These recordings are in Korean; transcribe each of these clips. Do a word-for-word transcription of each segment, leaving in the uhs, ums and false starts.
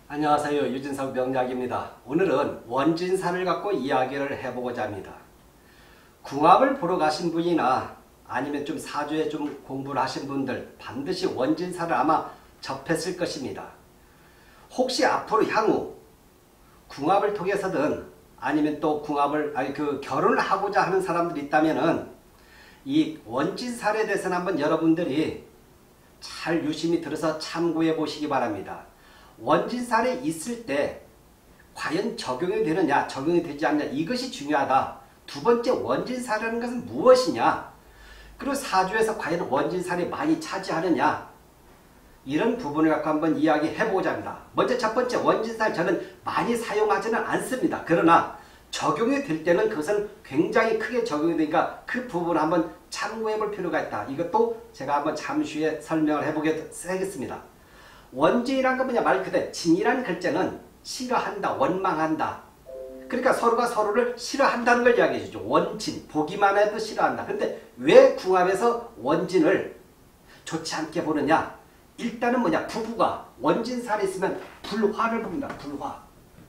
안녕하세요. 유진석 명약입니다. 오늘은 원진산을 갖고 이야기를 해보고자 합니다. 궁합을 보러 가신 분이나 아니면 좀 사주에 좀 공부를 하신 분들 반드시 원진산을 아마 접했을 것입니다. 혹시 앞으로 향후 궁합을 통해서든 아니면 또 궁합을 아니 그 결혼을 하고자 하는 사람들이 있다면은 이 원진산에 대해서는 한번 여러분들이 잘 유심히 들어서 참고해 보시기 바랍니다. 원진산에 있을 때 과연 적용이 되느냐 적용이 되지 않느냐 이것이 중요하다. 두 번째, 원진산이라는 것은 무엇이냐, 그리고 사주에서 과연 원진산이 많이 차지하느냐, 이런 부분을 갖고 한번 이야기해보고자 합니다. 먼저 첫 번째, 원진산 저는 많이 사용하지는 않습니다. 그러나 적용이 될 때는 그것은 굉장히 크게 적용이 되니까 그 부분을 한번 참고해 볼 필요가 있다. 이것도 제가 한번 잠시 후에 설명을 해보겠습니다. 원진이란 건 뭐냐, 말 그대로 진이라는 글자는 싫어한다, 원망한다. 그러니까 서로가 서로를 싫어한다는 걸 이야기해 주죠. 원진, 보기만 해도 싫어한다. 그런데 왜 궁합에서 원진을 좋지 않게 보느냐? 일단은 뭐냐, 부부가 원진살이 있으면 불화를 봅니다. 불화.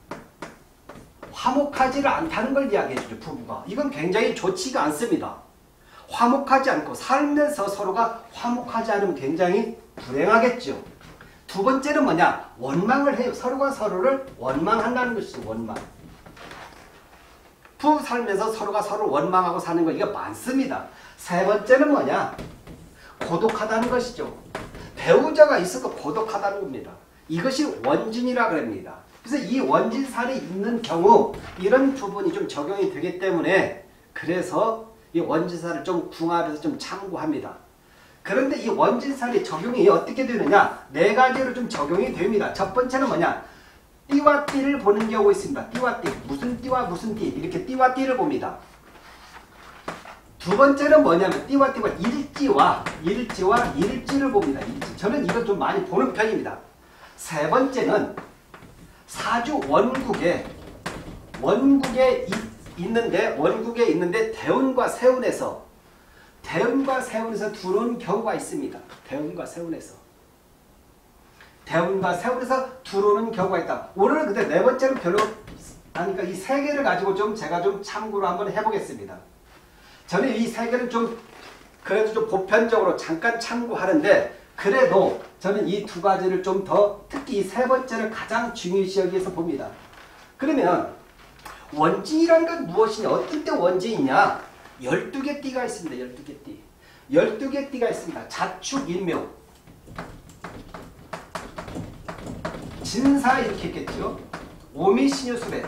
화목하지를 않다는 걸 이야기해 주죠. 부부가. 이건 굉장히 좋지가 않습니다. 화목하지 않고 살면서 서로가 화목하지 않으면 굉장히 불행하겠죠. 두 번째는 뭐냐, 원망을 해요. 서로가 서로를 원망한다는 것이죠. 원망. 부부 살면서 서로가 서로 원망하고 사는 거 이거 많습니다. 세 번째는 뭐냐, 고독하다는 것이죠. 배우자가 있어도 고독하다는 겁니다. 이것이 원진이라고 합니다. 그래서 이 원진살이 있는 경우 이런 부분이 좀 적용이 되기 때문에 그래서 이 원진살을 좀 궁합에서 좀 참고합니다. 그런데 이 원진살이 적용이 어떻게 되느냐, 네 가지로 좀 적용이 됩니다. 첫 번째는 뭐냐, 띠와 띠를 보는 경우가 있습니다. 띠와 띠, 무슨 띠와 무슨 띠, 이렇게 띠와 띠를 봅니다. 두 번째는 뭐냐면 띠와 띠와 일지와 일지와 일지를 봅니다. 일지. 저는 이걸 좀 많이 보는 편입니다. 세 번째는 사주 원국에 원국에 이, 있는데 원국에 있는데 대운과 세운에서 대운과 세운에서 들어오는 경우가 있습니다. 대운과 세운에서 대운과 세운에서 들어오는 경우가 있다. 오늘은 근데 네 번째는 별로 아니까 이 세 개를 가지고 좀 제가 좀 참고로 한번 해보겠습니다. 저는 이 세 개는 좀 그래도 좀 보편적으로 잠깐 참고하는데 그래도 저는 이 두 가지를 좀 더 특히 이 세 번째를 가장 중요시 여기서 봅니다. 그러면 원진이라는 건 무엇이냐, 어떨 때 원진이냐, 열두 개 띠가 있습니다. 열두 개 띠. 열두 개 띠가 있습니다. 자축, 인묘, 진사 이렇게 있겠죠. 오미, 신유, 수배.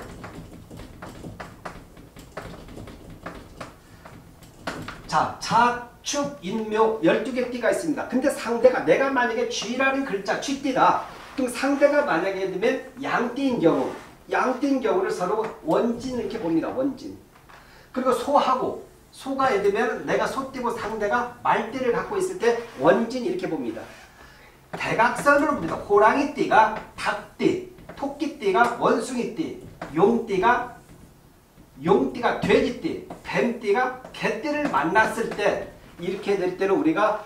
자, 자축, 인묘 열두 개 띠가 있습니다. 근데 상대가 내가 만약에 쥐라는 글자 쥐띠다. 그럼 상대가 만약에 되면 양띠인 경우, 양띠인 경우를 서로 원진 이렇게 봅니다. 원진. 그리고 소하고 소가 예를 들면 내가 소띠고 상대가 말띠를 갖고 있을 때 원진 이렇게 봅니다. 대각선으로 봅니다. 호랑이띠가 닭띠, 토끼띠가 원숭이띠, 용띠가 용띠가 돼지띠, 뱀띠가 개띠를 만났을 때 이렇게 될 때는 우리가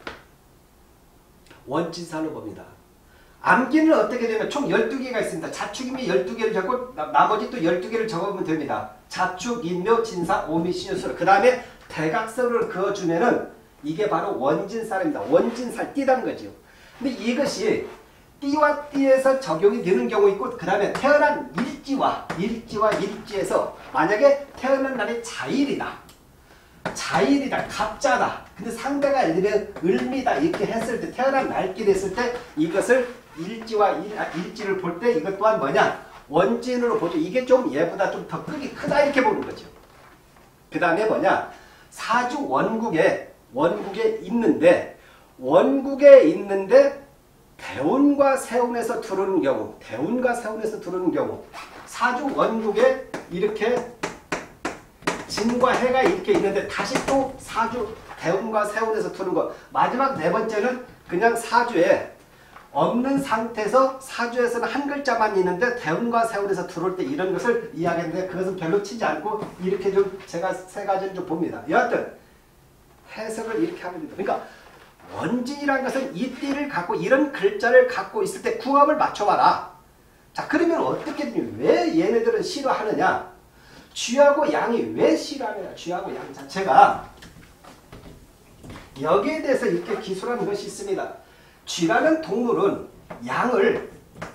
원진산을 봅니다. 암기는 어떻게 되면 총 열두 개가 있습니다. 자축이면 열두 개를 적고 나머지 또 열두 개를 적으면 됩니다. 자축, 인묘, 진사, 오미, 신유술. 그 다음에 대각선을 그어주면은 이게 바로 원진살입니다. 원진살 띠라는 거죠. 근데 이것이 띠와 띠에서 적용이 되는 경우 있고 그 다음에 태어난 일지와 일지와 일지에서 만약에 태어난 날이 자일이다. 자일이다. 갑자다. 근데 상대가 예를 들면 을미다. 이렇게 했을 때 태어난 날끼리 했을 때 이것을 일지와 일, 아, 일지를 볼 때 이것 또한 뭐냐, 원진으로 보죠. 이게 좀 얘보다 좀 더 크기 크다 이렇게 보는 거죠. 그 다음에 뭐냐, 사주 원국에 원국에 있는데 원국에 있는데 대운과 세운에서 들어오는 경우, 대운과 세운에서 들어오는 경우, 사주 원국에 이렇게 진과 해가 이렇게 있는데 다시 또 사주 대운과 세운에서 들어오는 것. 마지막 네 번째는 그냥 사주에 없는 상태에서 사주에서는 한 글자만 있는데 대운과 세운에서 들어올 때 이런 것을 이야기했는데 그것은 별로 치지 않고 이렇게 좀 제가 세 가지를 좀 봅니다. 여하튼 해석을 이렇게 하면 됩니다. 그러니까 원진이라는 것은 이 띠를 갖고 이런 글자를 갖고 있을 때 궁합을 맞춰봐라. 자, 그러면 어떻게 되냐? 왜 얘네들은 싫어하느냐? 쥐하고 양이 왜 싫어하느냐? 쥐하고 양 자체가 여기에 대해서 이렇게 기술한 것이 있습니다. 쥐라는 동물은 양을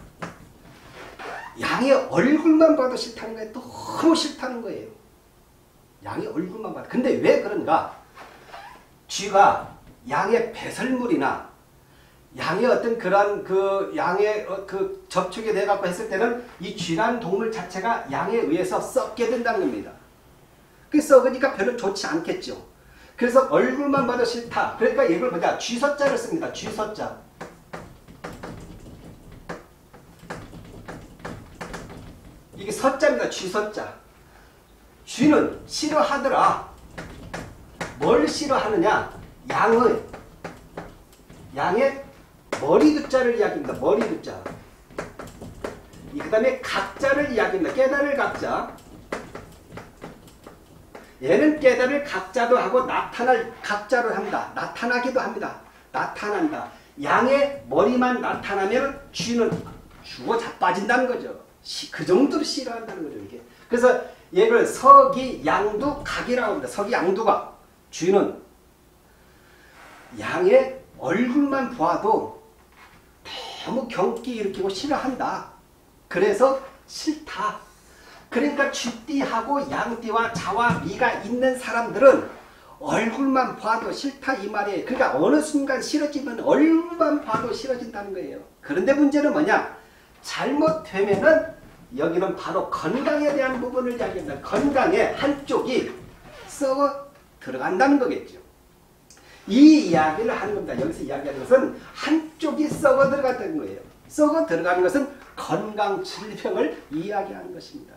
양의 얼굴만 봐도 싫다는 거예요. 너무 싫다는 거예요. 양의 얼굴만 봐도. 근데 왜 그런가? 쥐가 양의 배설물이나 양의 어떤 그런 그 양의 그 접촉이 돼 갖고 했을 때는 이 쥐라는 동물 자체가 양에 의해서 썩게 된다는 겁니다. 그 썩으니까 별로 좋지 않겠죠. 그래서 얼굴만 봐도 싫다. 그러니까 이걸 뭐냐? 쥐서자를 씁니다. 쥐서자. 이게 서자입니다. 쥐서자. 쥐는 싫어하더라. 뭘 싫어하느냐? 양의 양의 머리 두자를 이야기합니다. 머리 두자. 그 다음에 각자를 이야기합니다. 깨달을 각자. 얘는 깨달을 각자도 하고 나타날 각자로 합니다. 나타나기도 합니다. 나타난다. 양의 머리만 나타나면 쥐는 죽어 자빠진다는 거죠. 그 정도로 싫어한다는 거죠. 이게. 그래서 얘를 서기, 양두, 각이라고 합니다. 서기, 양두각. 쥐는 양의 얼굴만 보아도 너무 경기 일으키고 싫어한다. 그래서 싫다. 그러니까 쥐띠하고 양띠와 자와 미가 있는 사람들은 얼굴만 봐도 싫다 이 말이에요. 그러니까 어느 순간 싫어지면 얼굴만 봐도 싫어진다는 거예요. 그런데 문제는 뭐냐? 잘못되면은 여기는 바로 건강에 대한 부분을 이야기합니다. 건강에 한쪽이 썩어 들어간다는 거겠죠. 이 이야기를 하는 겁니다. 여기서 이야기하는 것은 한쪽이 썩어 들어갔다는 거예요. 썩어 들어가는 것은 건강 질병을 이야기하는 것입니다.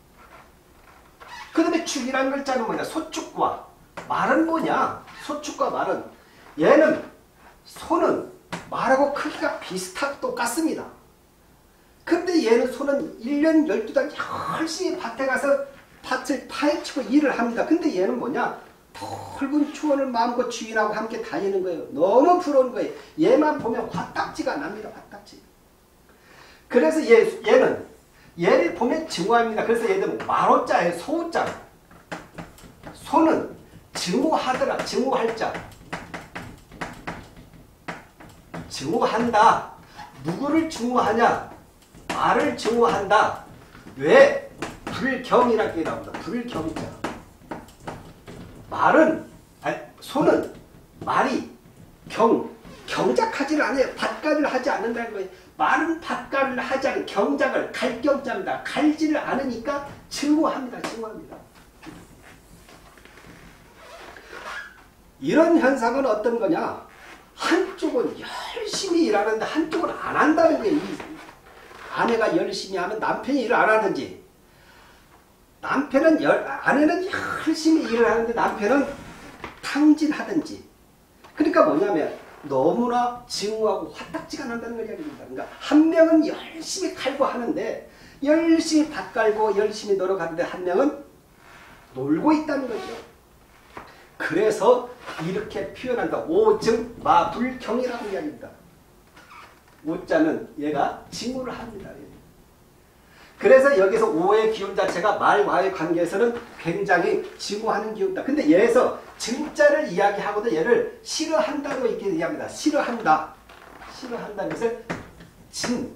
그 다음에 축이라는 글자는 뭐냐? 소축과 말은 뭐냐? 소축과 말은 얘는 소는 말하고 크기가 비슷하고 똑같습니다. 근데 얘는 소는 일 년 열두 달 열심히 밭에 가서 밭을 파헤치고 일을 합니다. 근데 얘는 뭐냐? 넓은 초원을 마음껏 주인하고 함께 다니는 거예요. 너무 부러운 거예요. 얘만 보면 화딱지가 납니다. 화딱지. 그래서 얘, 얘는 얘를 보면 증오합니다. 그래서 얘들은 말호자예요. 소자. 소는 증오하더라. 증오할 자. 증오한다. 누구를 증오하냐? 말을 증오한다. 왜? 불경이라고 나옵니다. 불경자. 말은, 아니, 소는 말이 경, 경작하지를 않아요. 밭갈을 하지 않는다는 거예요. 말은 밭갈을 하지 않은 경작을 갈경자입니다. 갈지를 않으니까 증오합니다. 증오합니다. 이런 현상은 어떤 거냐? 한쪽은 열심히 일하는데 한쪽은 안 한다는 거예요. 이 아내가 열심히 하면 남편이 일을 안 하든지, 남편은 열, 아내는 열심히 일을 하는데 남편은 탕진하든지. 그러니까 뭐냐면 너무나 증오하고 화딱지가 난다는 걸 이야기합니다. 그러니까 한 명은 열심히 칼고 하는데, 열심히 밭 갈고 열심히 노력하는데 한 명은 놀고 있다는 거죠. 그래서 이렇게 표현한다. 오증 마불경이라고 이야기합니다. 오자는 얘가 징후를 합니다. 그래서 여기서 오의 기운 자체가 말과의 관계에서는 굉장히 징후하는 기운이다. 근데 얘에서 증자를 이야기하고도 얘를 싫어한다고 이렇게 이야기합니다. 싫어한다. 싫어한다는 것을 진.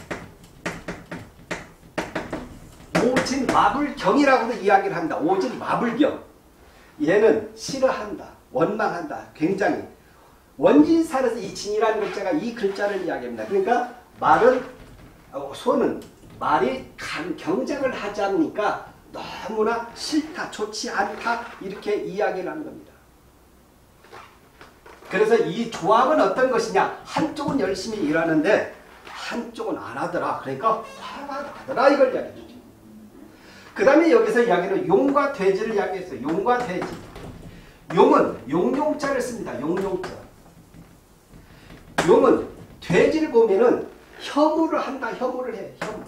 오진 마불경이라고도 이야기를 합니다. 오진 마불경. 얘는 싫어한다. 원망한다. 굉장히. 원진살에서 이 진이라는 글자가 이 글자를 이야기합니다. 그러니까 말은, 소는 말이 경작을 하지 않으니까 너무나 싫다, 좋지 않다 이렇게 이야기를 하는 겁니다. 그래서 이 조합은 어떤 것이냐? 한쪽은 열심히 일하는데 한쪽은 안 하더라. 그러니까 화가 나더라 이걸 이야기해 주죠. 그 다음에 여기서 이야기는 용과 돼지를 이야기했어요. 용과 돼지. 용은 용용자를 씁니다. 용용자. 용은 돼지를 보면은 혐오를 한다. 혐오를 해. 혐오.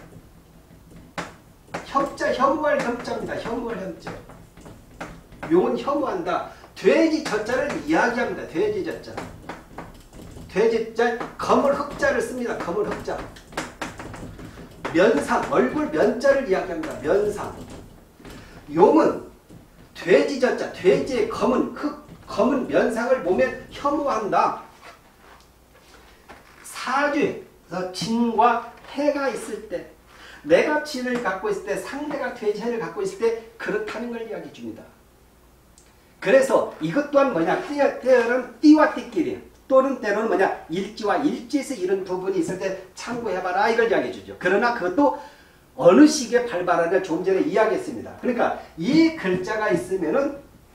혐자, 혐오할 혐자입니다. 혐오할 혐자. 용은 혐오한다. 돼지 저자를 이야기합니다. 돼지 저자. 돼지 자, 검을 흑자를 씁니다. 검을 흑자. 면상, 얼굴 면자를 이야기합니다. 면상. 용은 돼지 젖자, 돼지의 검은 그 검은 면상을 보면 혐오한다. 사주에서 진과 해가 있을 때, 내가 진을 갖고 있을 때, 상대가 돼지 해를 갖고 있을 때 그렇다는 걸 이야기해 줍니다. 그래서 이것 또한 뭐냐, 때는 띠와 띠끼리, 또는 때로는 뭐냐, 일지와 일지에서 이런 부분이 있을 때 참고해봐라, 이걸 이야기해 주죠. 그러나 그것도 어느 시기에 발발하냐 좀 전에 이야기했습니다. 그러니까 이 글자가 있으면은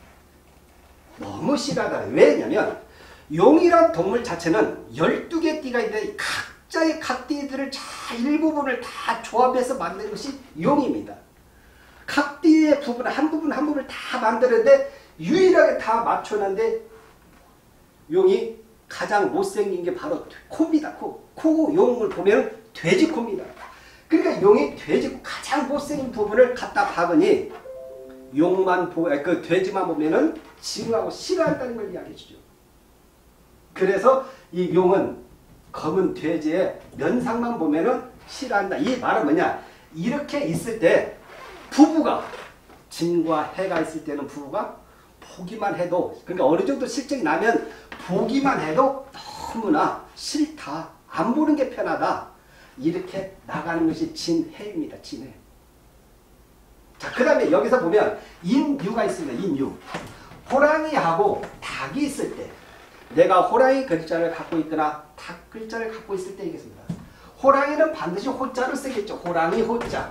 너무 싫어하다. 왜냐면 용이란 동물 자체는 열두 개 띠가 있는데 각자의 각 띠들을 다 일부분을 다 조합해서 만든 것이 용입니다. 각 띠의 부분 한 부분 한 부분을 다 만드는데 유일하게 다 맞춰놨는데 용이 가장 못생긴 게 바로 코입니다. 코. 코 용을 보면 돼지코입니다. 그러니까 용이 돼지코 가장 못생긴 부분을 갖다 박으니 용만 보, 그 돼지만 보면은 징하고 싫어한다는 걸 이야기해 주죠. 그래서 이 용은 검은 돼지의 면상만 보면은 싫어한다. 이 말은 뭐냐? 이렇게 있을 때 부부가 진과 해가 있을 때는 부부가 보기만 해도, 그러니까 어느 정도 실적이 나면 보기만 해도 너무나 싫다. 안 보는 게 편하다. 이렇게 나가는 것이 진해입니다. 진해. 자, 그 다음에 여기서 보면 인유가 있습니다. 인유. 호랑이하고 닭이 있을 때, 내가 호랑이 글자를 갖고 있거나 닭 글자를 갖고 있을 때 이겠습니다. 호랑이는 반드시 호자를 쓰겠죠. 호랑이 호자.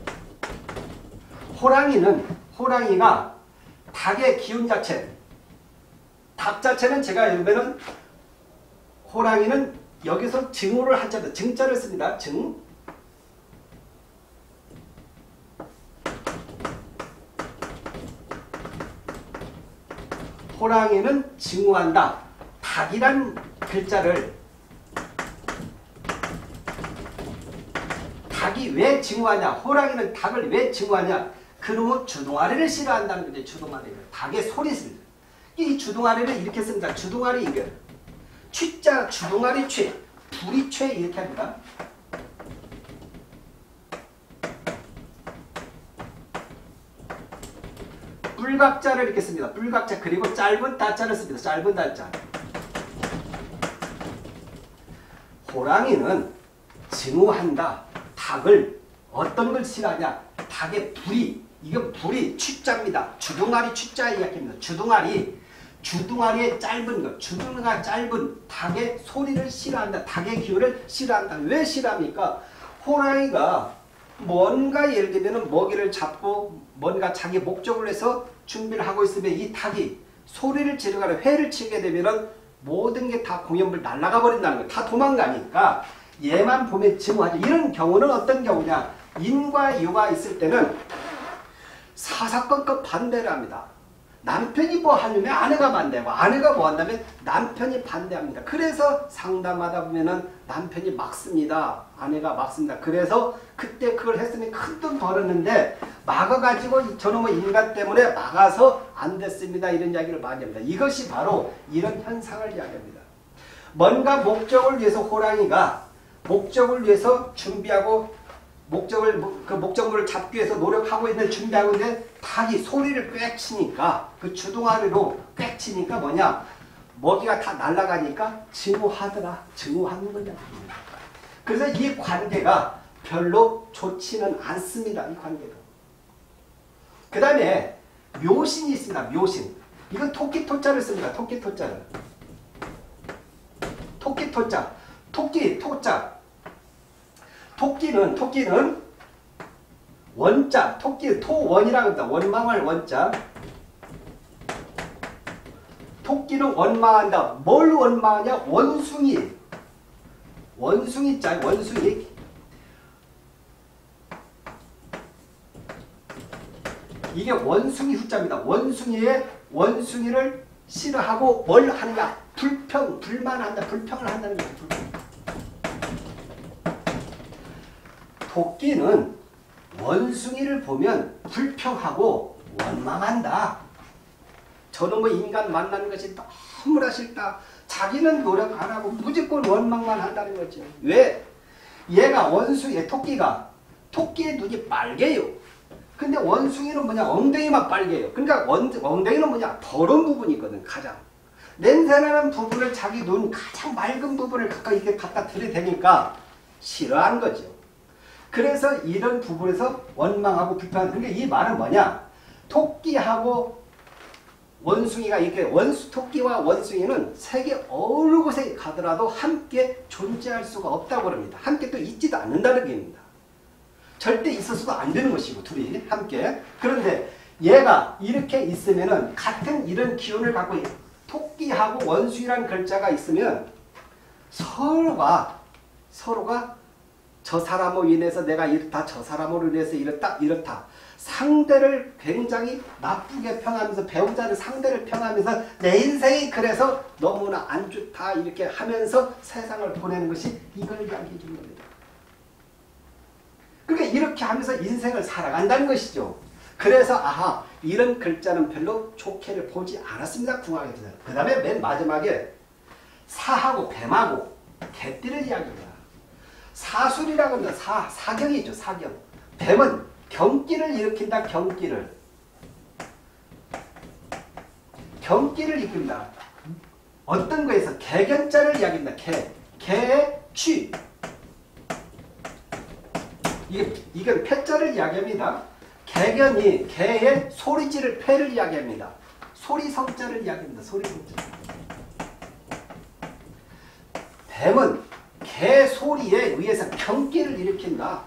호랑이는, 호랑이가 닭의 기운 자체, 닭 자체는 제가 읽으면은 호랑이는 여기서 증오를 한자입니다. 증자를 씁니다. 증. 호랑이는 증오한다. 닭이란 글자를, 닭이 왜 증오하냐? 호랑이는 닭을 왜 증오하냐? 그놈은 주둥아리를 싫어한다는 거죠. 주둥아리를. 닭의 소리를. 이 주둥아리를 이렇게 씁니다. 주둥아리 이게. 취자 주둥아리 취. 불이 취 이렇게 합니다. 뿔각자를 이렇게 씁니다. 뿔각자. 그리고 짧은 다자를 씁니다. 짧은 다자. 호랑이는 증오한다. 닭을 어떤 걸 싫어하냐? 닭의 불이. 이건 불이 취자입니다. 주둥아리 취자 이야기입니다. 주둥아리. 주둥아리의 짧은 것. 주둥아리가 짧은 닭의 소리를 싫어한다. 닭의 기운을 싫어한다. 왜 싫어합니까? 호랑이가 뭔가 예를 들면 먹이를 잡고 뭔가 자기 목적을 해서 준비를 하고 있으면 이 닭이 소리를 지르거나 회를 치게 되면 모든 게 다 공연물 날아가 버린다는 거예요. 다 도망가니까 얘만 보면 증오하죠. 이런 경우는 어떤 경우냐? 인과 유가 있을 때는 사사건건 반대를 합니다. 남편이 뭐 하려면 아내가 반대하고 아내가 뭐 한다면 남편이 반대합니다. 그래서 상담하다 보면은 남편이 막습니다. 아내가 막습니다. 그래서 그때 그걸 했으면 큰 돈 벌었는데 막아가지고 저놈의 인간 때문에 막아서 안 됐습니다. 이런 이야기를 많이 합니다. 이것이 바로 이런 현상을 이야기합니다. 뭔가 목적을 위해서 호랑이가 목적을 위해서 준비하고 목적을, 그 목적물을 잡기 위해서 노력하고 있는, 준비하고 있는 닭이 소리를 꽥 치니까, 그 주둥아리로 꽥 치니까 뭐냐? 먹이가 다 날아가니까 증오하더라. 증오하는 거냐. 그래서 이 관계가 별로 좋지는 않습니다. 이 관계가. 그 다음에 묘신이 있습니다. 묘신. 이건 토끼 토자를 씁니다. 토끼 토자를. 토끼 토자. 토끼 토자. 토끼는, 토끼는 원자, 토끼, 토원이라고 합니다. 원망할 원자. 토끼는 원망한다. 뭘 원망하냐? 원숭이. 원숭이 자, 원숭이. 이게 원숭이 후자입니다. 원숭이의 원숭이를 싫어하고 뭘 하느냐? 불평, 불만한다. 불평을 한다는 거예요. 불평. 토끼는 원숭이를 보면 불평하고 원망한다. 저놈의 인간 만나는 것이 너무나 싫다. 자기는 노력 안 하고 무조건 원망만 한다는 거죠. 왜? 얘가 원숭이, 토끼가 토끼의 눈이 빨개요. 근데 원숭이는 뭐냐? 엉덩이만 빨개요. 그러니까 원, 엉덩이는 뭐냐? 더러운 부분이 있거든, 가장. 냄새나는 부분을 자기 눈 가장 맑은 부분을 가까이 이렇게 갖다 들이대니까 싫어하는 거죠. 그래서 이런 부분에서 원망하고 불평하는. 그러니까 이 말은 뭐냐? 토끼하고 원숭이가 이렇게 원수 토끼와 원숭이는 세계 어느 곳에 가더라도 함께 존재할 수가 없다고 합니다. 함께 또 있지도 않는다는 얘기입니다. 절대 있어서도 안 되는 것이고 둘이 함께. 그런데 얘가 이렇게 있으면은 같은 이런 기운을 갖고 토끼하고 원숭이라는 글자가 있으면 서로가 서로가 저 사람으로 인해서 내가 이렇다, 저 사람으로 인해서 이렇다, 이렇다. 상대를 굉장히 나쁘게 평하면서, 배우자는 상대를 평하면서 내 인생이 그래서 너무나 안 좋다 이렇게 하면서 세상을 보내는 것이 이걸 이야기해 주는 겁니다. 그러니까 이렇게 하면서 인생을 살아간다는 것이죠. 그래서 아하, 이런 글자는 별로 좋게를 보지 않았습니다. 궁합에서. 그 다음에 맨 마지막에 사하고 뱀하고 개띠를 이야기합니다. 사술이라고 합니다. 사, 사경이죠. 사경. 뱀은 경기를 일으킨다. 경기를. 경기를 일으킨다. 어떤 거에서 개견자를 이야기합니다. 개. 개의 취. 이게, 이건 패자를 이야기합니다. 개견이 개의 소리지를 패를 이야기합니다. 소리성자를 이야기합니다. 소리성자. 뱀은 개 소리에 의해서 경기를 일으킨다.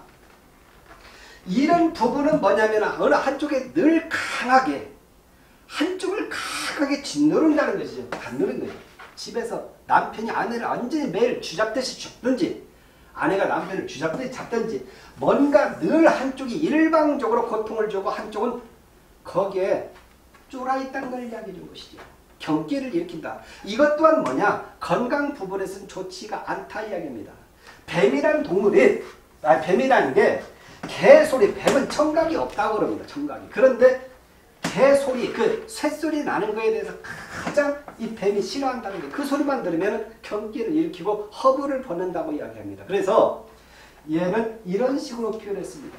이런 부분은 뭐냐면 어느 한쪽에 늘 강하게 한쪽을 강하게 짓누른다는 것이죠. 갖누른 거예요. 집에서 남편이 아내를 완전히 매일 쥐잡듯이 잡든지 아내가 남편을 쥐잡듯이 잡든지 뭔가 늘 한쪽이 일방적으로 고통을 주고 한쪽은 거기에 쫄아있다는 걸 이야기해 준 것이죠. 경기를 일으킨다. 이것 또한 뭐냐? 건강 부분에서는 좋지가 않다 이야기입니다. 뱀이라는 동물이, 아, 뱀이라는 게 개소리, 뱀은 청각이 없다고 그럽니다. 청각이. 그런데 개소리, 그 쇳소리 나는 거에 대해서 가장 이 뱀이 싫어한다는 게 그 소리만 들으면 경기를 일으키고 허브를 벗는다고 이야기합니다. 그래서 얘는 이런 식으로 표현했습니다.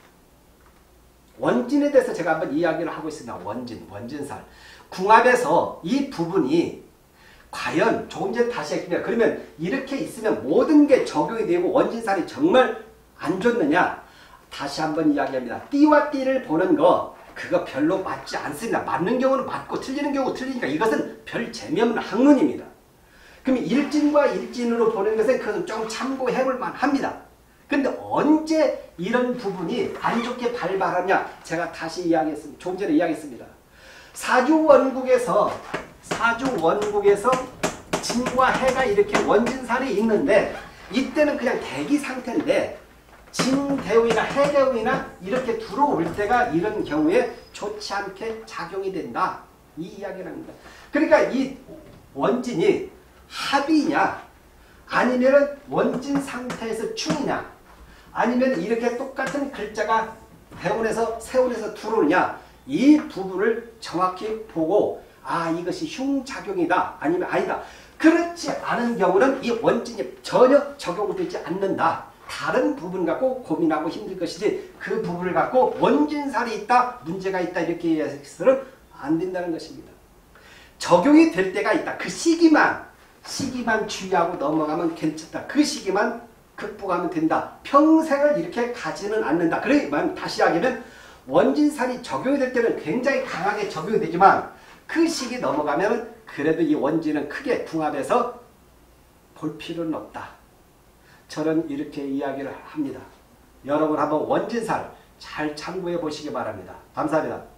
원진에 대해서 제가 한번 이야기를 하고 있습니다. 원진, 원진살. 궁합에서 이 부분이 과연 조금 전에 다시 했습니다. 그러면 이렇게 있으면 모든 게 적용이 되고 원진살이 정말 안 좋느냐? 다시 한번 이야기합니다. 띠와 띠를 보는 거 그거 별로 맞지 않습니다. 맞는 경우는 맞고 틀리는 경우 틀리니까 이것은 별 재미없는 학문입니다. 그럼 일진과 일진으로 보는 것은 그것은 좀 참고해볼 만합니다. 근데 언제 이런 부분이 안 좋게 발발하냐? 제가 다시 이야기했습니다. 조금 전에 이야기했습니다. 사주원국에서 사주원국에서 진과 해가 이렇게 원진살이 있는데 이때는 그냥 대기 상태인데 진대우이나 해대우이나 이렇게 들어올 때가 이런 경우에 좋지 않게 작용이 된다. 이 이야기를 합니다. 그러니까 이 원진이 합이냐 아니면 원진 상태에서 충이냐 아니면 이렇게 똑같은 글자가 대운에서 세운에서 들어오느냐 이 부분을 정확히 보고 아 이것이 흉작용이다 아니면 아니다. 그렇지 않은 경우는 이 원진이 전혀 적용되지 않는다. 다른 부분 갖고 고민하고 힘들 것이지 그 부분을 갖고 원진살이 있다 문제가 있다 이렇게 해서는 안 된다는 것입니다. 적용이 될 때가 있다. 그 시기만 시기만 주의하고 넘어가면 괜찮다. 그 시기만 극복하면 된다. 평생을 이렇게 가지는 않는다. 그러면 다시 하기는 원진살이 적용이 될 때는 굉장히 강하게 적용이 되지만 그 시기 넘어가면 그래도 이 원진은 크게 궁합해서 볼 필요는 없다. 저는 이렇게 이야기를 합니다. 여러분 한번 원진살 잘 참고해 보시기 바랍니다. 감사합니다.